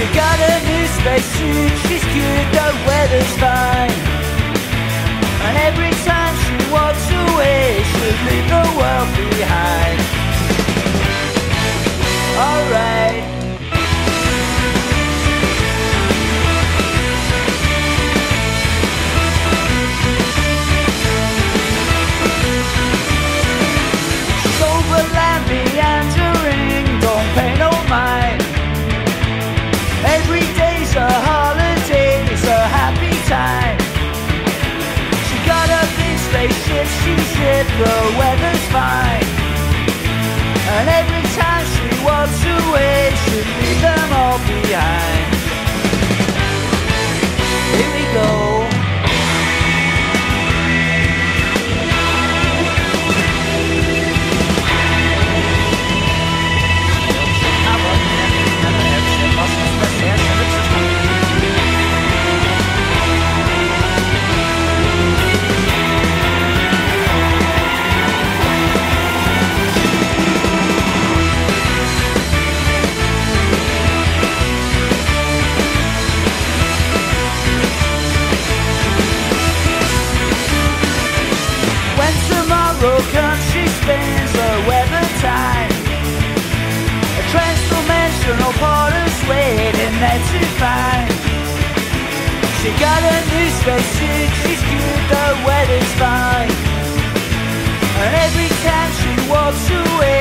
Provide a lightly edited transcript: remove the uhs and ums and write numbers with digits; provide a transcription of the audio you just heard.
got a new spacesuit, she's cute, the weather's fine. And every time she walks away, she'll leave the world behind. Alright. She's overland meandering, don't pay no mind. Every day's a holiday, it's a happy time. She got a big spaceship, she's hip, the weather's fine. And every time she walks away, she'll leave them all behind. Here we go. She spends her weather time. A transformational porter's waiting there to find. She got a new spacesuit, she's cute, the weather's fine. And every time she walks away,